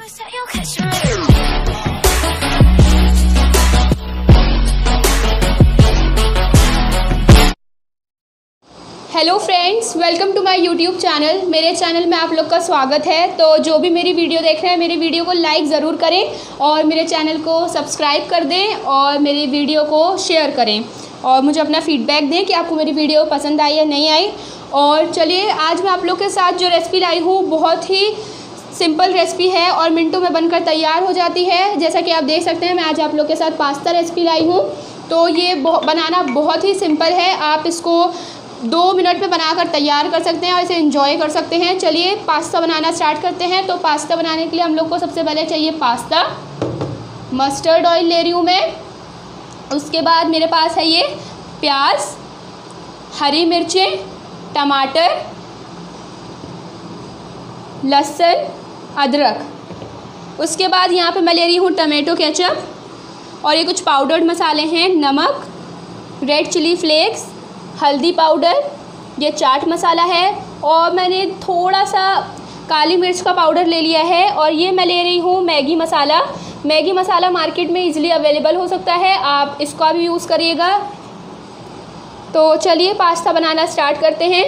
Hello friends, welcome to my YouTube channel. मेरे channel में आप लोग का स्वागत है। तो जो भी मेरी वीडियो देख रहे हैं, मेरी वीडियो को लाइक ज़रूर करें और मेरे चैनल को सब्सक्राइब कर दें और मेरी वीडियो को शेयर करें और मुझे अपना फीडबैक दें कि आपको मेरी वीडियो पसंद आई या नहीं आई। और चलिए, आज मैं आप लोग के साथ जो रेसिपी लाई हूँ बहुत ही सिंपल रेसिपी है और मिनटों में बनकर तैयार हो जाती है। जैसा कि आप देख सकते हैं, मैं आज आप लोग के साथ पास्ता रेसिपी लाई हूँ। तो ये बनाना बहुत ही सिंपल है। आप इसको 2 मिनट में बनाकर तैयार कर सकते हैं और इसे एंजॉय कर सकते हैं। चलिए पास्ता बनाना स्टार्ट करते हैं। तो पास्ता बनाने के लिए हम लोग को सबसे पहले चाहिए पास्ता। मस्टर्ड ऑयल ले रही हूँ मैं। उसके बाद मेरे पास है ये प्याज, हरी मिर्चें, टमाटर, लहसुन, अदरक। उसके बाद यहाँ पे मैं ले रही हूँ टमाटो केचप और ये कुछ पाउडर्ड मसाले हैं, नमक, रेड चिली फ्लेक्स, हल्दी पाउडर, ये चाट मसाला है और मैंने थोड़ा सा काली मिर्च का पाउडर ले लिया है। और ये मैं ले रही हूँ Maggi masala. Maggi masala market में इजीली अवेलेबल हो सकता है, आप इसका भी यूज़ करिएगा। तो चलिए पास्ता बनाना स्टार्ट करते हैं।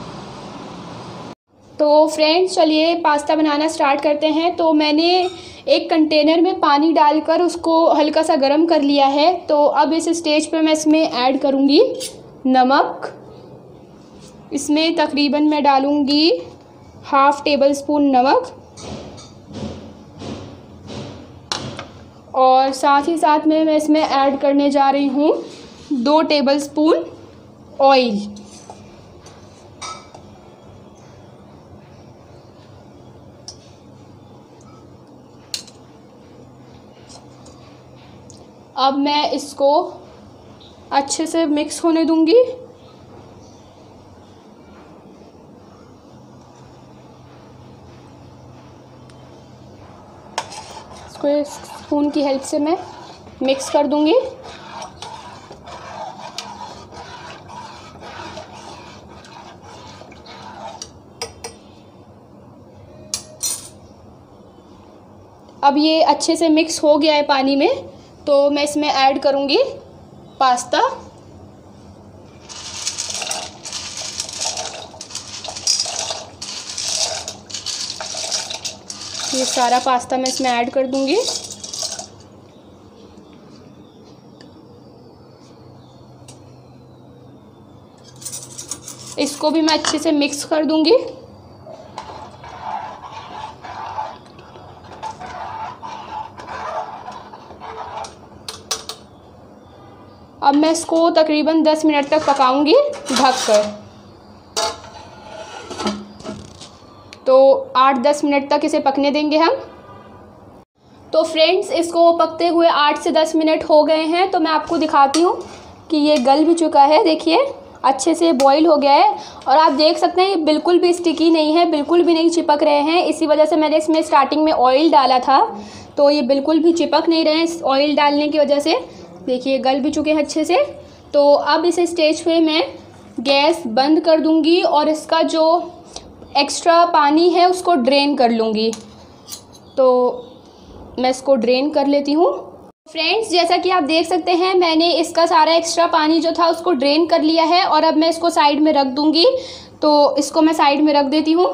तो फ्रेंड्स, चलिए पास्ता बनाना स्टार्ट करते हैं। तो मैंने एक कंटेनर में पानी डालकर उसको हल्का सा गर्म कर लिया है। तो अब इस स्टेज पे मैं इसमें ऐड करूँगी नमक। इसमें तकरीबन मैं डालूँगी 1/2 टेबल स्पून नमक और साथ ही साथ में मैं इसमें ऐड करने जा रही हूँ 2 टेबल स्पून ऑयल। अब मैं इसको अच्छे से मिक्स होने दूंगी। इसको एक स्पून की हेल्प से मैं मिक्स कर दूंगी। अब ये अच्छे से मिक्स हो गया है पानी में, तो मैं इसमें ऐड करूंगी पास्ता। ये सारा पास्ता मैं इसमें ऐड कर दूंगी। इसको भी मैं अच्छे से मिक्स कर दूंगी। अब मैं इसको तकरीबन 10 मिनट तक पकाऊंगी ढककर। तो 8-10 मिनट तक इसे पकने देंगे हम। तो फ्रेंड्स, इसको पकते हुए 8 से 10 मिनट हो गए हैं। तो मैं आपको दिखाती हूँ कि ये गल भी चुका है। देखिए अच्छे से बॉईल हो गया है और आप देख सकते हैं ये बिल्कुल भी स्टिकी नहीं है, बिल्कुल भी नहीं चिपक रहे हैं। इसी वजह से मैंने इसमें स्टार्टिंग में ऑयल डाला था, तो ये बिल्कुल भी चिपक नहीं रहे हैं ऑयल डालने की वजह से। देखिए गल भी चुके हैं अच्छे से। तो अब इस स्टेज पे मैं गैस बंद कर दूंगी और इसका जो एक्स्ट्रा पानी है उसको ड्रेन कर लूँगी। तो मैं इसको ड्रेन कर लेती हूँ। फ्रेंड्स, जैसा कि आप देख सकते हैं, मैंने इसका सारा एक्स्ट्रा पानी जो था उसको ड्रेन कर लिया है और अब मैं इसको साइड में रख दूँगी। तो इसको मैं साइड में रख देती हूँ।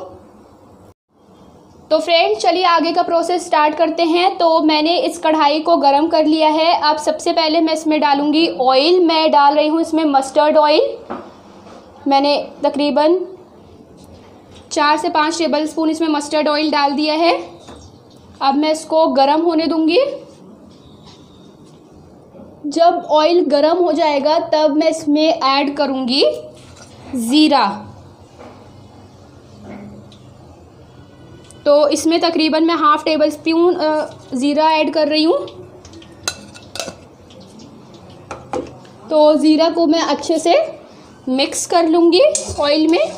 तो फ्रेंड्स, चलिए आगे का प्रोसेस स्टार्ट करते हैं। तो मैंने इस कढ़ाई को गरम कर लिया है। अब सबसे पहले मैं इसमें डालूँगी ऑयल। मैं डाल रही हूँ इसमें मस्टर्ड ऑयल। मैंने तकरीबन 4 से 5 टेबल स्पून इसमें मस्टर्ड ऑयल डाल दिया है। अब मैं इसको गरम होने दूंगी। जब ऑयल गरम हो जाएगा तब मैं इसमें ऐड करूंगी ज़ीरा। तो इसमें तकरीबन मैं 1/2 टेबल स्पून ज़ीरा ऐड कर रही हूँ। तो ज़ीरा को मैं अच्छे से मिक्स कर लूँगी ऑयल में।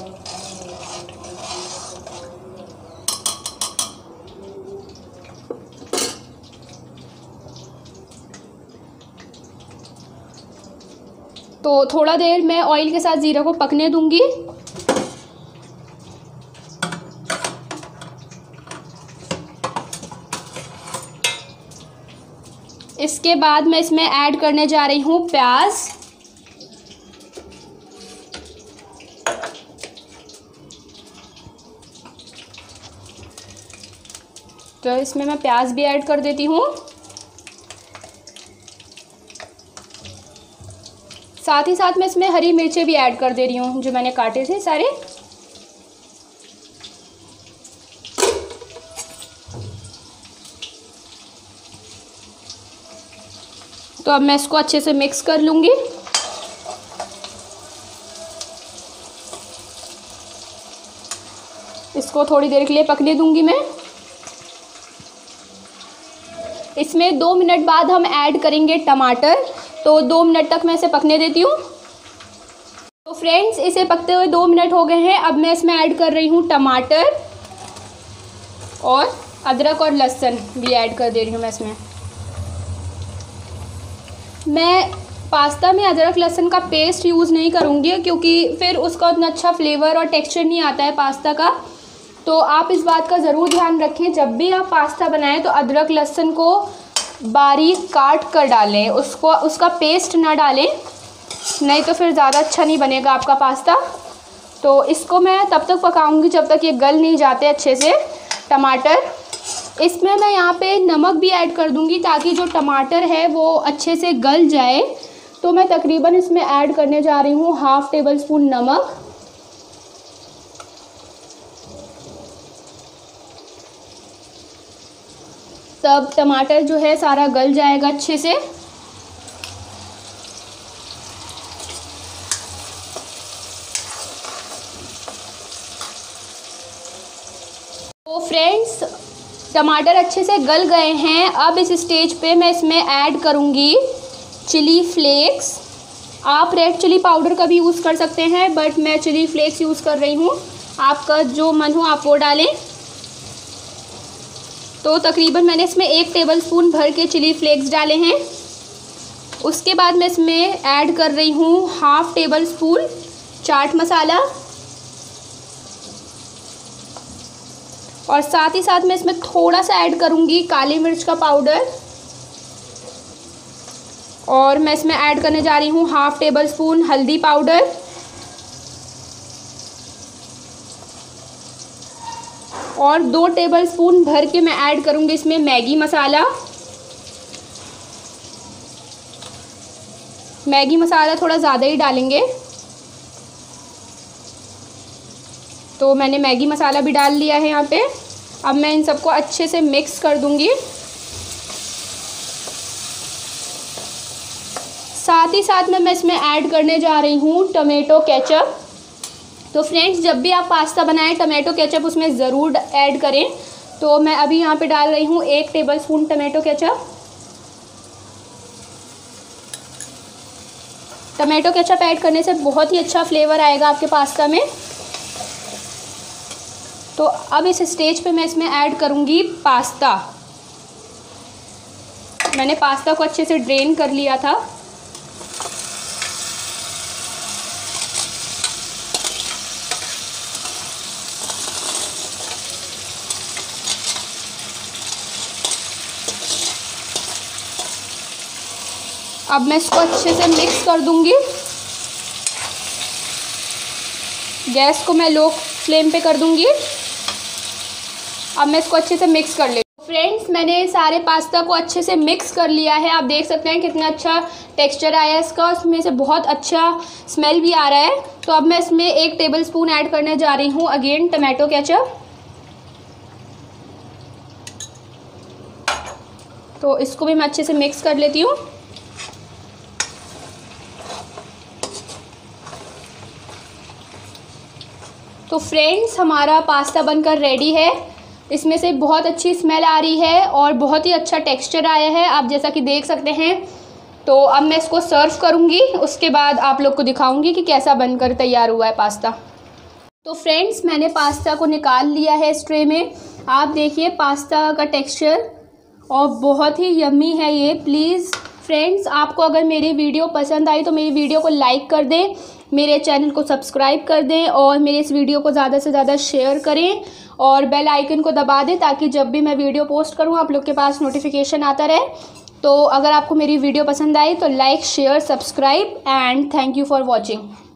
तो थोड़ा देर मैं ऑयल के साथ ज़ीरा को पकने दूंगी। इसके बाद मैं इसमें ऐड करने जा रही हूँ प्याज। तो इसमें मैं प्याज भी ऐड कर देती हूँ। साथ ही साथ मैं इसमें हरी मिर्चें भी ऐड कर दे रही हूँ जो मैंने काटे थे सारे। तो अब मैं इसको अच्छे से मिक्स कर लूँगी। इसको थोड़ी देर के लिए पकने दूँगी मैं। इसमें 2 मिनट बाद हम ऐड करेंगे टमाटर, तो 2 मिनट तक मैं इसे पकने देती हूँ। तो फ्रेंड्स, इसे पकते हुए 2 मिनट हो गए हैं। अब मैं इसमें ऐड कर रही हूँ टमाटर और अदरक और लहसुन भी ऐड कर दे रही हूँ मैं इसमें। मैं पास्ता में अदरक लहसुन का पेस्ट यूज़ नहीं करूँगी क्योंकि फिर उसका उतना अच्छा फ्लेवर और टेक्सचर नहीं आता है पास्ता का। तो आप इस बात का ज़रूर ध्यान रखें, जब भी आप पास्ता बनाएं तो अदरक लहसुन को बारीक काट कर डालें, उसका पेस्ट ना डालें, नहीं तो फिर ज़्यादा अच्छा नहीं बनेगा आपका पास्ता। तो इसको मैं तब तक पकाऊंगी जब तक ये गल नहीं जाते अच्छे से टमाटर। इसमें मैं यहाँ पे नमक भी ऐड कर दूंगी ताकि जो टमाटर है वो अच्छे से गल जाए। तो मैं तकरीबन इसमें ऐड करने जा रही हूँ 1/2 टेबल स्पून नमक। तब टमाटर जो है सारा गल जाएगा अच्छे से। तो फ्रेंड्स, टमाटर अच्छे से गल गए हैं। अब इस स्टेज पे मैं इसमें ऐड करूँगी चिली फ्लेक्स। आप रेड चिली पाउडर का भी यूज़ कर सकते हैं, बट मैं चिली फ्लेक्स यूज़ कर रही हूँ। आपका जो मन हो आप वो डालें। तो तकरीबन मैंने इसमें 1 टेबल स्पून भर के चिली फ्लेक्स डाले हैं। उसके बाद मैं इसमें ऐड कर रही हूँ 1/2 टेबल स्पून चाट मसाला, और साथ ही साथ मैं इसमें थोड़ा सा ऐड करूँगी काली मिर्च का पाउडर, और मैं इसमें ऐड करने जा रही हूँ 1/2 टेबल स्पून हल्दी पाउडर, और 2 टेबल स्पून भर के मैं ऐड करूँगी इसमें मैगी मसाला। मैगी मसाला थोड़ा ज़्यादा ही डालेंगे। तो मैंने मैगी मसाला भी डाल लिया है यहाँ पे। अब मैं इन सबको अच्छे से मिक्स कर दूँगी। साथ ही साथ में मैं इसमें ऐड करने जा रही हूँ टमेटो केचप। तो फ्रेंड्स, जब भी आप पास्ता बनाएं टमेटो केचप उसमें ज़रूर ऐड करें। तो मैं अभी यहाँ पे डाल रही हूँ 1 tablespoon tomato ketchup. Tomato ketchup add करने से बहुत ही अच्छा फ्लेवर आएगा आपके पास्ता में। तो अब इस स्टेज पे मैं इसमें ऐड करूँगी पास्ता। मैंने पास्ता को अच्छे से ड्रेन कर लिया था। अब मैं इसको अच्छे से मिक्स कर दूंगी। गैस को मैं लो फ्लेम पे कर दूंगी। अब मैं इसको अच्छे से मिक्स कर लेती हूँ। फ्रेंड्स, मैंने सारे पास्ता को अच्छे से मिक्स कर लिया है। आप देख सकते हैं कितना अच्छा टेक्सचर आया है इसका, उसमें से बहुत अच्छा स्मेल भी आ रहा है। तो अब मैं इसमें 1 टेबल स्पून ऐड करने जा रही हूँ अगेन टमाटो केचप। तो इसको भी मैं अच्छे से मिक्स कर लेती हूँ। तो फ्रेंड्स, हमारा पास्ता बनकर रेडी है। इसमें से बहुत अच्छी स्मेल आ रही है और बहुत ही अच्छा टेक्सचर आया है, आप जैसा कि देख सकते हैं। तो अब मैं इसको सर्व करूंगी, उसके बाद आप लोग को दिखाऊंगी कि कैसा बनकर तैयार हुआ है पास्ता। तो फ्रेंड्स, मैंने पास्ता को निकाल लिया है इस ट्रे में। आप देखिए पास्ता का टेक्सचर, और बहुत ही यम्मी है ये। प्लीज़ फ्रेंड्स, आपको अगर मेरी वीडियो पसंद आई तो मेरी वीडियो को लाइक कर दें, मेरे चैनल को सब्सक्राइब कर दें, और मेरे इस वीडियो को ज़्यादा से ज़्यादा शेयर करें, और बेल आइकन को दबा दें ताकि जब भी मैं वीडियो पोस्ट करूं आप लोग के पास नोटिफिकेशन आता रहे। तो अगर आपको मेरी वीडियो पसंद आई तो like share subscribe and thank you for watching.